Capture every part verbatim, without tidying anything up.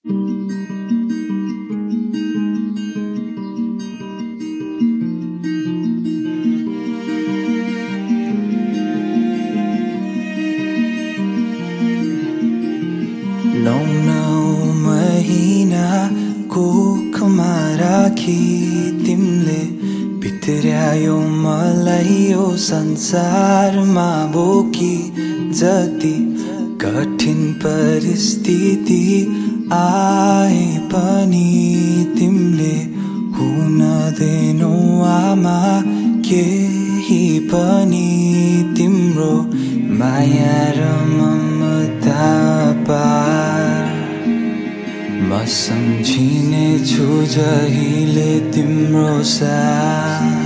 नौ नौ महिना कोखमा राखी तिमीले भित्र्यायो मलाई यो संसारमा बोकी जति कठिन परिस्थिति आए पनि तिमीले हुन दिनौ आमा केही पनि तिम्रो माया र ममता पार म सम्झिने छु जहिले तिम्रो साथ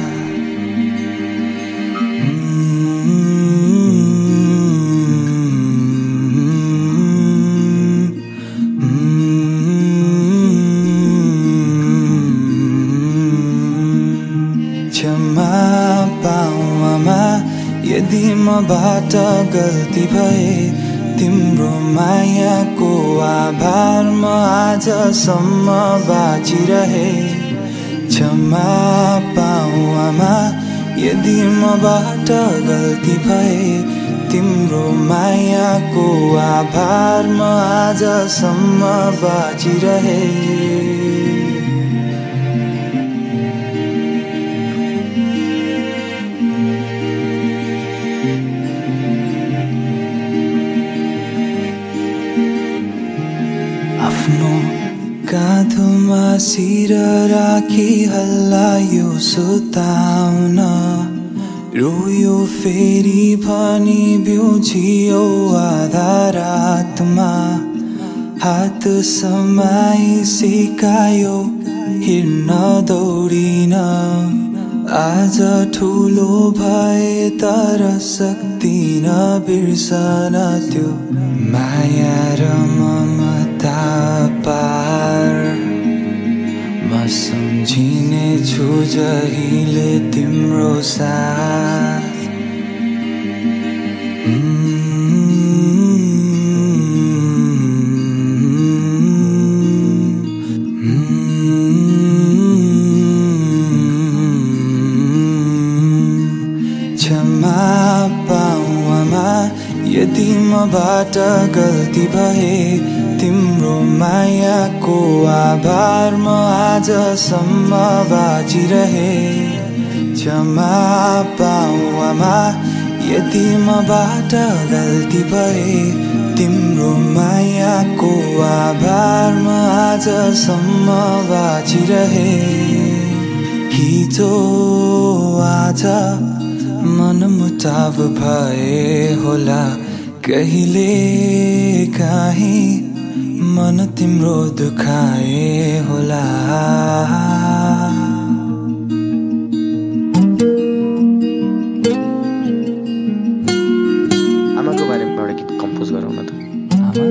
क्षमा पाऊ आमा यदि मबाट गल्ती भए तिम्रो मायाको आभार म आजसम्म बाँचिरहे क्षमा पाऊ आमा यदि मबाट गल्ती भए तिम्रो मायाको आभार म आजसम्म बाँचिरहे आफ्नो काँधोमा शिर राखी हल्लायो सुताउन रोयो फेरि भनी बिउझियो आधा रातमा हात समाई सिकायो हिँड्न दौडिन आज ठुलो भए तर सक्दिन बिर्सन त्यो माया र ममता पार म सम्झिने छु जहिले तिम्रो साथ क्षमा पाऊ आमा यदि मबाट गल्ती भए तिम्रो मायाको आभार म आजसम्म बाँचिरहे क्षमा पाऊ आमा यदि मबाट गल्ती भए तिम्रो मायाको आभार म आजसम्म बाँचिरहे हिजो आज मनमुटाव भए होला कहिले काहीँ मन तिम्रो दुखाए होला आमाको बारेमा एउटा गीत कम्पोज गरौँ न त आमा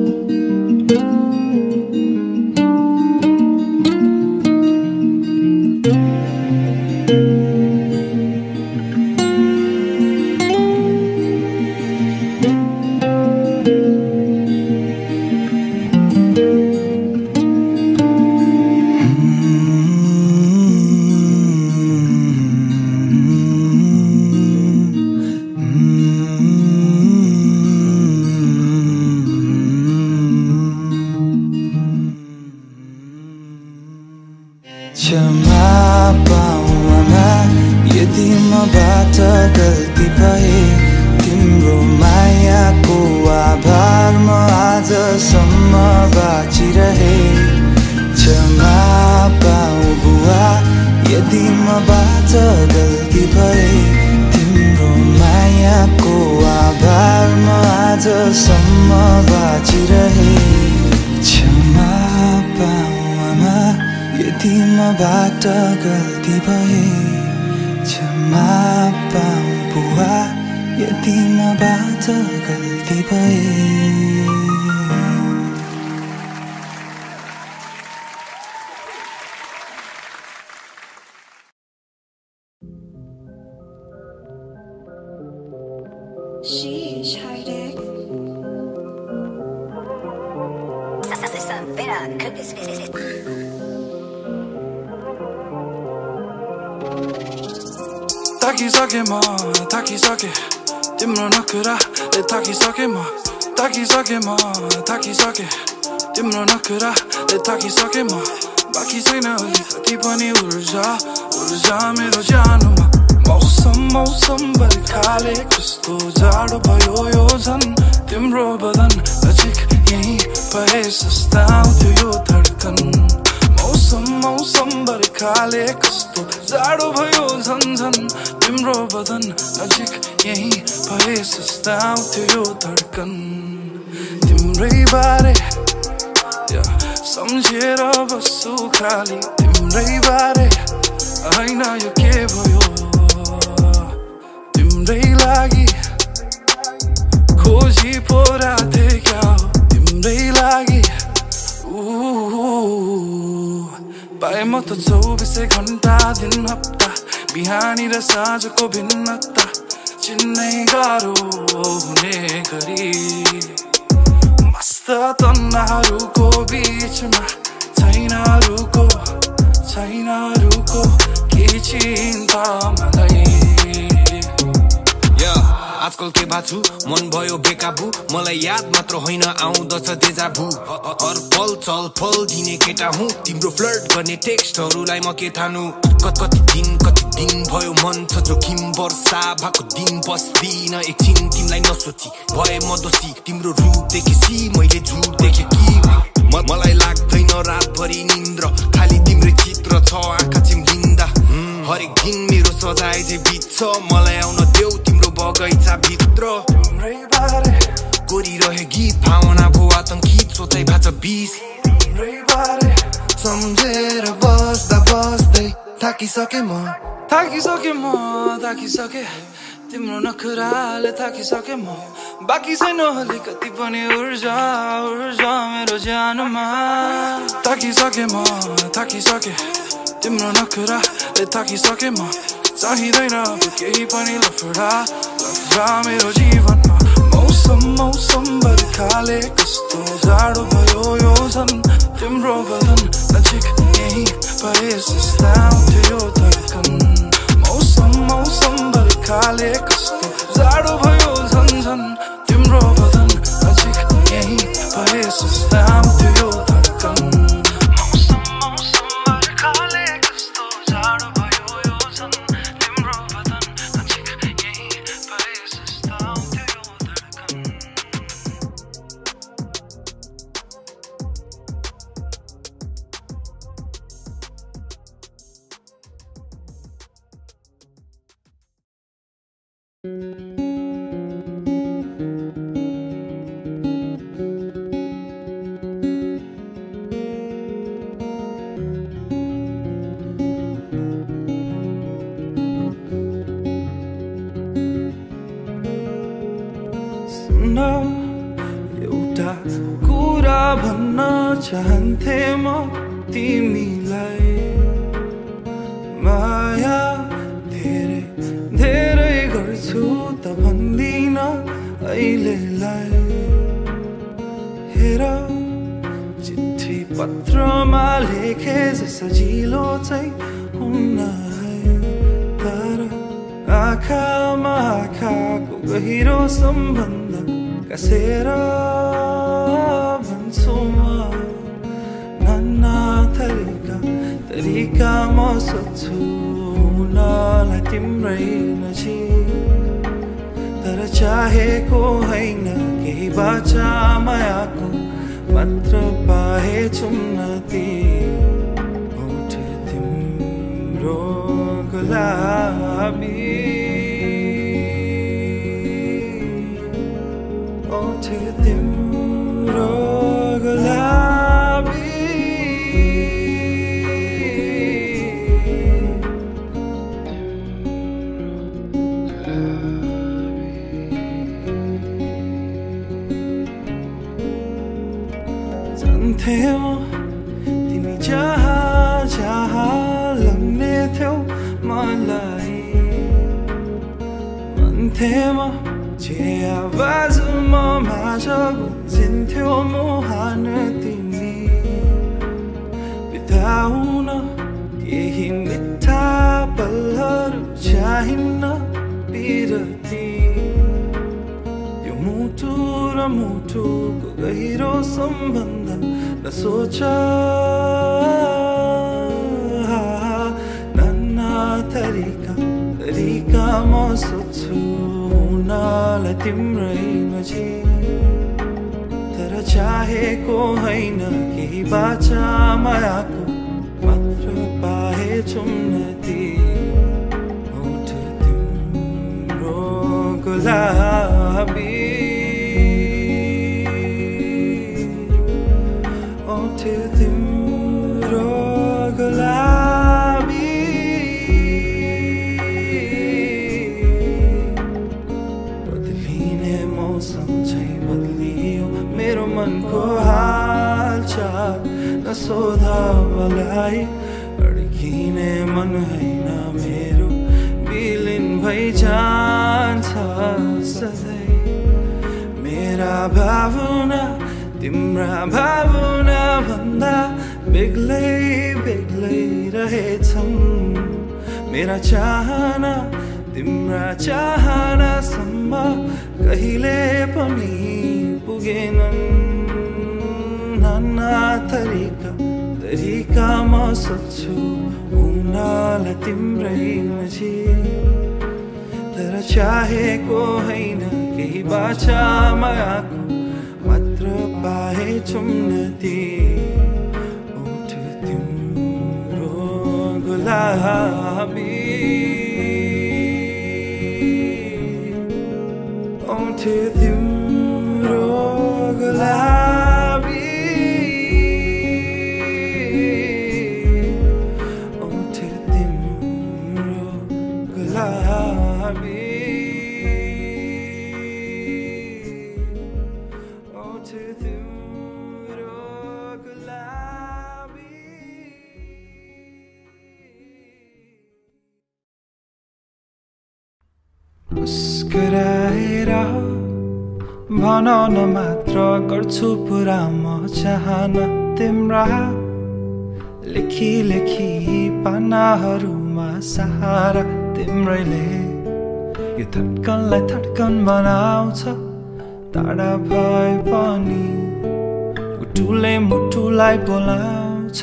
क्षमा पाऊ आमा यदि मबाट गल्ती भए तिम्रो मायाको आभार म आजसम्म बाँचिरहे क्षमा पाऊ बुवा यदि मबाट गल्ती भए तिम्रो मायाको आभार म आजसम्म बाँचिरहे क्षमा पाऊ आमा यदि मबाट गल्ती भए क्षमा पाऊ बुवा यदि मबाट गल्ती भए Sheesh, high deck. Listen. Vera, cook this business. ताकिसके म थाकिसके तिम्रो नखराले थाकिसके म ताकिसके म थाकिसके तिम्रो नखराले थाकिसके म बाँकी छैन अलिकति पनि ऊर्जा ऊर्जा मेरो ज्यानोमा मौसम मौसम बर्खाले कस्तो जाडो भयो यो झन् तिम्रो बदन नजिक यही भए सस्ताउँथ्यो यो धड्कन मौसम मौसम बर्खाले कस्तो जाडो भयो झन् झन् तिम्रो बदन नजिक यही भए सस्ताउँथ्यो यो धड्कन तिम्रै बारे सम्झेर बस्छु खाली तिम्रै बारे हैन यो के भयो तिम्रै लागि खोजी पोराथे क्या हो तिम्रै लागि पाए म त चौबिसै घण्टा दिन हप्ता बिहानी र साँझको भिन्नता चिन्नै गाह्रो हुने गरी मस्त तन्नाहरूको बीचमा छैन रुको छैन रुको के चिन्ता मलाई आजकल के बाछु मन भयो बेकाबु मलाई याद मात्र होइन आउँदछ देजाभु हर पल चल पल दिने केटा हुँ तिम्रो फ्लर्ट गर्ने टेक्स्टहरूलाई म के थानु कति कति दिन कति दिन भयो मन छ जोखिम वर्षा भएको दिन बस्दिन एकछिन तिमीलाई नसोची भए म दोषी तिम्रो रूप देखेसी मैले झुट देखे कि मलाई लाग्दैन रातभरि निन्द्र खाली तिम्रो चित्र छ आँखा चिम्लिँदा हरेक दिन मेरो सजाय जे बित्छ मलाई आउन देऊ तिम्रो बगैँचा भित्र तिम्रै बारे कोरिरहे गीत भावना भो आतंकित सोचाइ भाछ बिस तिम्रै बारे सम्झेर बस्दा बस्दै थाकिसके म थाकिसके म थाकिसके तिम्रो नखराले थाकिसके म बाँकी छैन अलिकति पनि ऊर्जा ऊर्जा मेरो ज्यानमा थाकिसके म थाकिसके तिम्रो नखराले थाकिसके म चाहिँदैन केही पनि लफडा लफडा मेरो जीवनमा मौसम मौसम बर्खाले कस्तो जाडो भयो यो झन् तिम्रो बदन नजिक यही भए सस्ताउँथ्यो यो धड्कन मौसम मौसम बर्खाले कस्तो जाडो भयो झन् झन् तिम्रो बदन नजिक यही भए सस्ताउँथ्यो यो धड्कन मौसम मौसम बर्खाले कस्तो जाडो भयो यो झन् तिम्रो बदन नजिक यही भए सस्ताउँथ्यो यो धड्कन एउटा कुरा भन्न चाहन्थे म तिमीलाई माया धेरै धेरै गर्छु त भन्दिन अहिलेलाई हेर चिठी पत्रमा लेखे जे सजिलो चाहिँ हुन्न है तर आँखामा आँखाको गहिरो सम्बन्ध कसेर भन्छु म नाना थरीका तरिका म सोध्छु हुनलाई तिम्रै नजिक तर चाहेको होइन केही बाचा मायाको मात्र पाए चुम्नती ओठ तिम्रो गुलाबी ओठ तिम्रो गुलाबी जान्थे म तिमी जहाँ जहाँ लग्ने थियौ मलाई भन्थे म जे आवाज म माझ गुन्जिन्थ्यो मुहान तिमी बिताउन केही मिठा पलहरू चाहिन्न बिरती यो मुटु र मुटुको गहिरो सम्बन्ध नसोच नाना तरिका तरिका म सोच्छु हुनलाई तिम्रै नजिक तर चाहेको होइन केही बाचा मायाको मात्र पाए चुम्नती ओठ तिम्रो गुलाबी ओठ तिम्रो गुलाबी बदलिने मौसम चाहिँ बदलियो मेरो मनको हालचाल नसोध मलाई अड्किने मन होइन मेरो विलिन भइ जान्छ सधैँ मेरा भावना तिम्रा भावना भन्दा बेग्लै बेग्लै रहेछन् मेरा चाहना तिम्रा चाहनासम्म कहिले पनि पुगेनन् नाना तरिका तरिका म सोच्छु हुनलाई तिम्रै नजिक तर चाहेको होइन केही बाचा मायाको मात्र पाए चुम्नती ओठ तिम्रो गुलाबी ओठ तिम्रो गुलाबी ओठ तिम्रो गुलाबी ओठ तिम्रो गुलाबी मुस्कुराएर भन न मात्र गर्छु पुरा म चाहना तिम्रा लेखी लेखी पानाहरूमा सहारा तिम्रैले यो धड्कनलाई धड्कन बनाउँछ टाढा भए पनि मुटुले मुटुलाई बोलाउँछ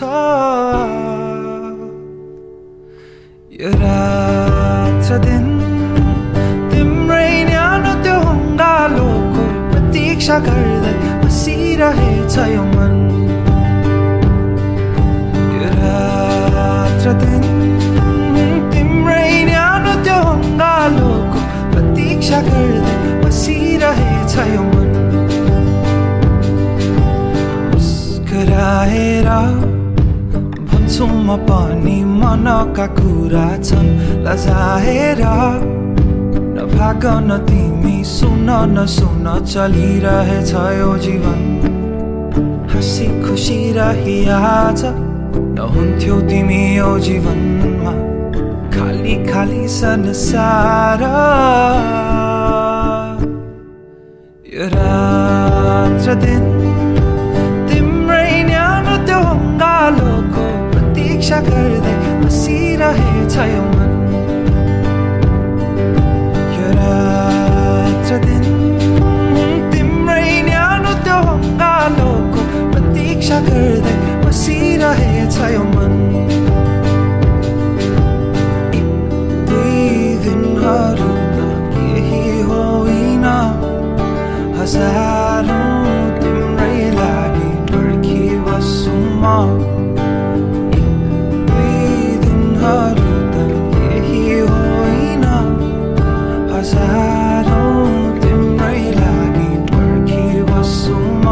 यो रात र दिन तिम्रै न्यानो त्यो हङ्गालोको प्रतीक्षा गर्दै बसिरहेछ यो मन यो रात र दिन तिम्रै न्यानो त्यो हङ्गालोको प्रतीक्षा गर्दै बसिरहेछ यो मन मुस्कुराएर भन्छु म पनि मनका कुरा छन् लजाएर नभाग न तिमी सुन न सुन चलिरहेछ यो जीवन हाँसी खुसी रही आज नहुन्थ्यौ तिमी यो जीवनमा खाली खाली संसार यो रात र दिन तिम्रै न्यानो त्यो हङ्गालोको प्रतीक्षा गर्दै बसिरहेछ यो मन यो रात र दिन तिम्रै न्यानो त्यो हङ्गालोको प्रतीक्षा गर्दै बसिरहेछ यो मन दुई दिनहरू त केही होइन हजारौँ तिम्रै लागि पर्खिबस्छु म दुई दिनहरू त केही होइन हजारौँ तिम्रै लागि पर्खिबस्छु म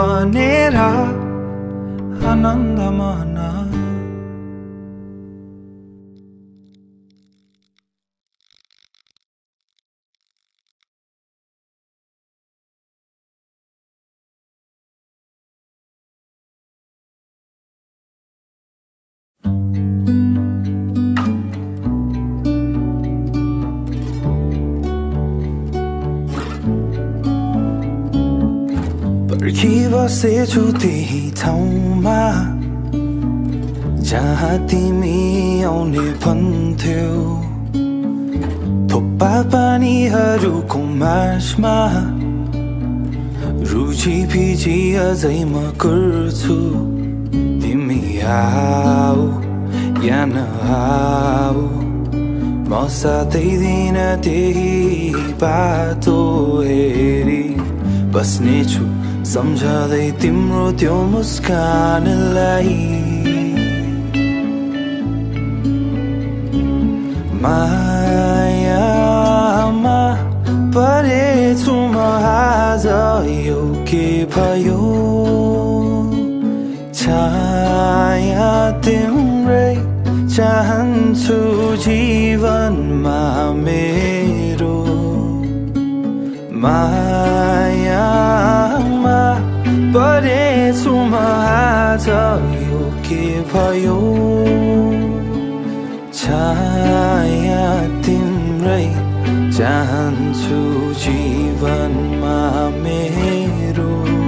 भनेर आनन्द मना पर्खिबसेछु त्यही ठाउँमा जहाँ तिमी आउने भन्थ्यौ थोप्पा पानीहरूको मार्चमा रुचि फिजी अझै म गर्छु तिमी आऊ या नआऊ म साथै दिन त्यही बाटो हेरी बस्नेछु सम्झँदै तिम्रो त्यो मुस्कानलाई मायामा परेछु म आज यो के भयो छाया तिम्रै चाहन्छु जीवनमा मेरो मायामा परेछु म आज यो के भयो छाया तिम्रै चाहन्छु जीवनमा मेरो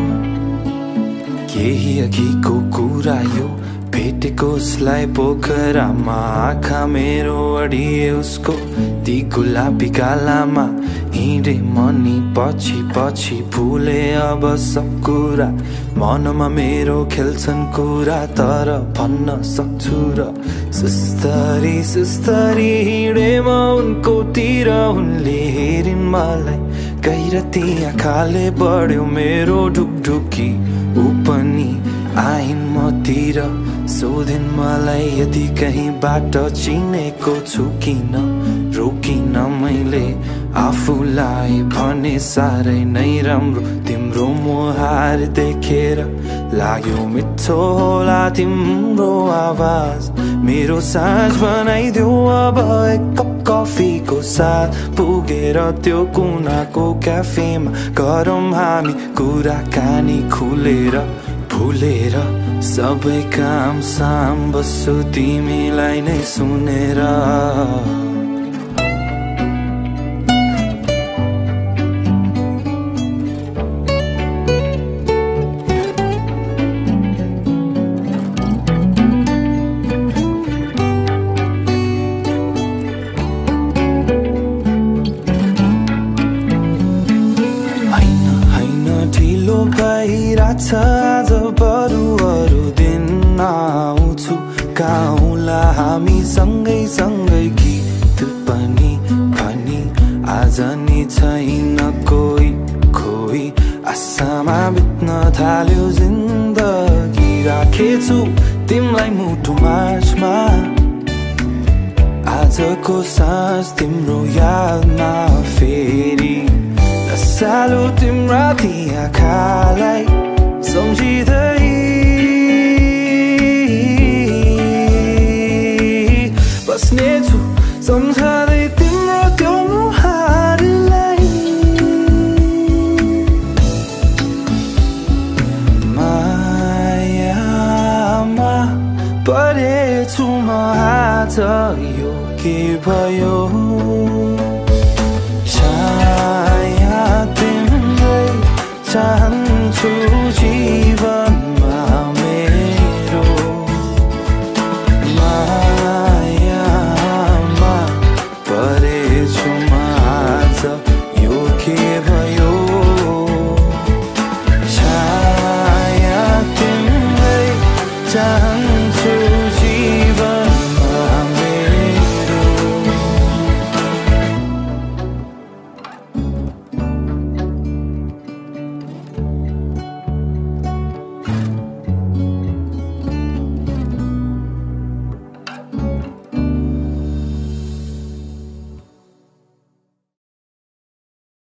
केही अघिको कुरा यो भेटेको उसलाई पोखरामा आँखा मेरो अडिए उसको ती गुलाबी गालामा हिँडे मनी पछि पछि भुले अब सब कुरा मनमा मेरो खेल्छन् कुरा तर भन्न सक्छु र सुस्तरी सुस्तरी हिँडे म उनको तिर उनले हेरिन् मलाई गैरती आँखाले बढ्यो मेरो ढुकढुकी ऊ पनि आइन् मतिर सोधिन् मलाई यदि कहीँ बाटो चिनेको छु किन रोकिन मैले आफूलाई भने साह्रै नै राम्रो तिम्रो मुहार देखेर लाग्यो मिठो होला तिम्रो आवाज मेरो साँझ बनाइदेऊ अब एक कप कफीको साथ पुगेर त्यो कुनाको क्याफेमा गरौँ हामी कुराकानी खुलेर भुलेर सबै काम साम बस्छु तिमीलाई नै सुनेर आज बरु अरू दिन आउँछु गाउँला हामी सँगै सँगै गीत पनि भनी आज नि छैन कोही खोई आशामा बित्न थाल्यो जिन्दगी राखेछु तिमीलाई मुटु माझमा आजको साँझ तिम्रो यादमा फेरि सालो तिम्रा ती आँखालाई सम्झिँदै बस्नेछु सम्झँदै तिम्रो त्यो मुहारलाई मायामा परेछु म आज यो के भयो छाया तिम्रै चाह